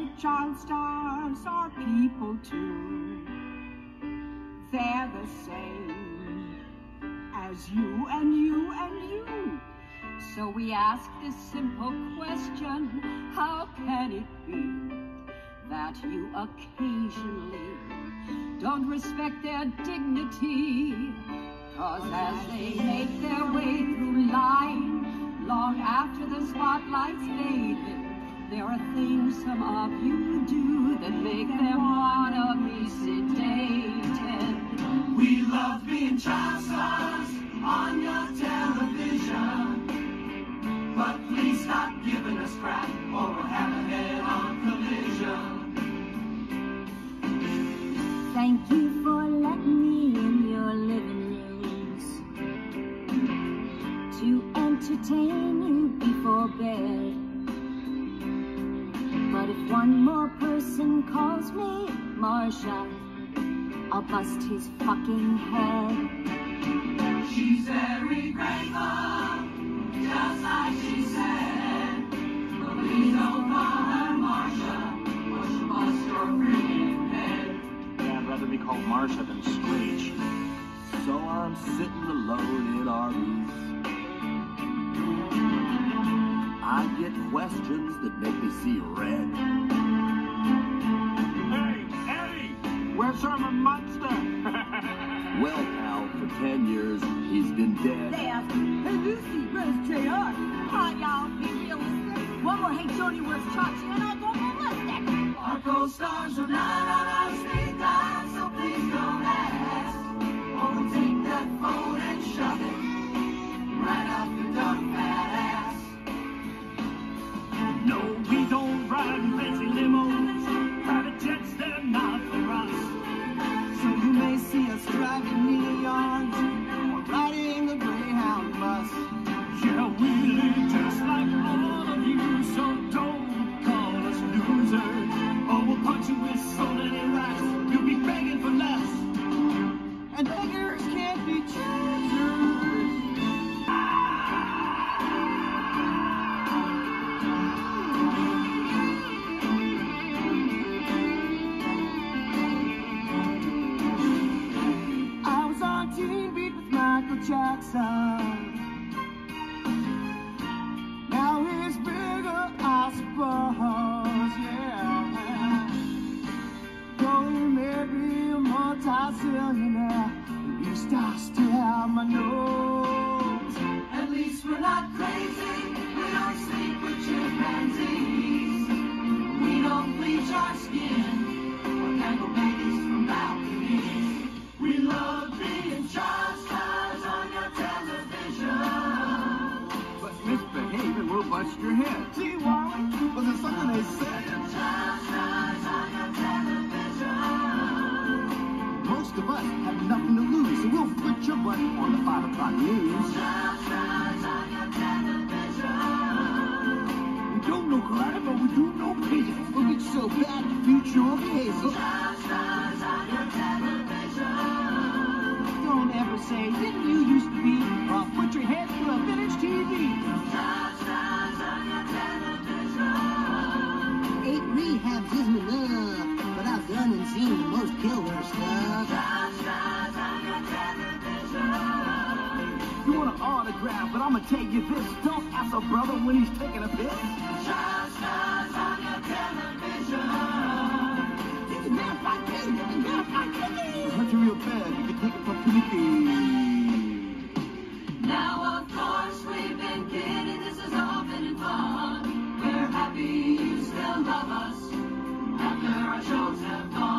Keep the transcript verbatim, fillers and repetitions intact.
child stars are people too. They're the same as you and you and you. So we ask this simple question: how can it be that you occasionally don't respect their dignity? 'Cause as they make their way through line, long after the spotlight's faded, there are things some of you do that make them wanna be sedated. We love being child stars on your television, but please stop giving us crap or we'll have a head-on collision. Thank you for letting me in your living rooms to entertain you before bed. But if one more person calls me Marsha, I'll bust his fucking head. She's very grateful, just like she said, but please don't call her Marsha, or she'll bust your freaking head. Yeah, I'd rather be called Marsha than Screech. So I'm sitting alone in Arby's. I get questions that make me see red. Hey, Eddie! Where's Herman Munster? Well, pal, for ten years, he's been dead. They asked, hey Lucy, where's J R? Hi y'all, be realistic. One more, hey Jody, where's Chachi? And I go molested. Our co-stars are not on our speed dial, so please don't ask. Or we'll take that phone and shove it right up your dumb fat ass. No, we don't ride in fancy limos. Private jets, they're not for us. So you may see us driving neons or riding a Greyhound bus. Yeah, we live just like all of you, so don't call us losers. Or we'll punch you with so many racks, you'll be begging for less. And beggars can't be choosers. I was on Teen Beat with Michael Jackson. Now he's bigger, I suppose, yeah. Though he may be a multi-billionaire, you still still have my nose. At least we're not crazy, we don't sleep with chimpanzees. We don't bleach our skin or dangle babies from balconies. We love being child stars on your television. But misbehave and we'll bust your head. Gee, Wally, was it something they said? Child stars on your television. Most of us have nothing to lose, so we'll put your butt on the five o'clock news. Child stars on your television. We don't know karate, but we do know physics. We'll get so bad, the future will be hazel. Child stars on your television. Don't ever say, didn't you used to be? Or put your head through a vintage T V. Child stars on your television. Eight rehabs isn't enough, but I've done and seen the most killer stuff. Child stars on your television. You want an autograph, but I'ma tell you this: don't ask a brother when he's taking a piss. Child stars on your television. You can dance like me, you can dance like me. It hurts you real bad, you can take it from Timothy. Now, of course, we've been kidding. This has all been in fun. We're happy you still love us after our shows have gone.